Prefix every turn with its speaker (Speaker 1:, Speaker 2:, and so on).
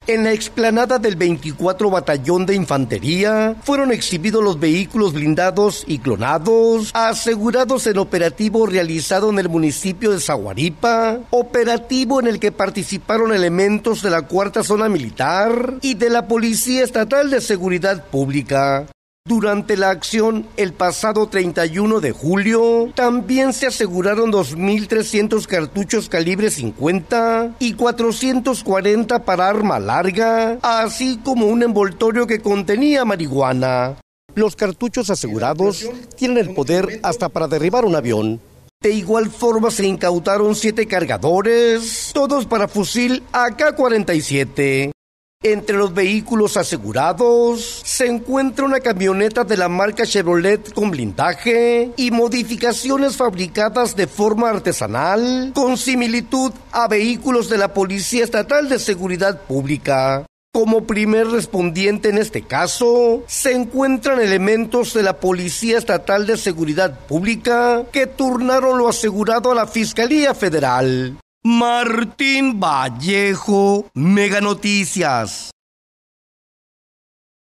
Speaker 1: En la explanada del 24 Batallón de Infantería fueron exhibidos los vehículos blindados y clonados, asegurados en operativo realizado en el municipio de Zaguaripa, operativo en el que participaron elementos de la Cuarta Zona Militar y de la Policía Estatal de Seguridad Pública. Durante la acción, el pasado 31 de julio, también se aseguraron 2.300 cartuchos calibre 50 y 440 para arma larga, así como un envoltorio que contenía marihuana. Los cartuchos asegurados tienen el poder hasta para derribar un avión. De igual forma se incautaron 7 cargadores, todos para fusil AK-47. Entre los vehículos asegurados se encuentra una camioneta de la marca Chevrolet con blindaje y modificaciones fabricadas de forma artesanal con similitud a vehículos de la Policía Estatal de Seguridad Pública. Como primer respondiente en este caso, se encuentran elementos de la Policía Estatal de Seguridad Pública que turnaron lo asegurado a la Fiscalía Federal. Martín Vallejo, Mega Noticias.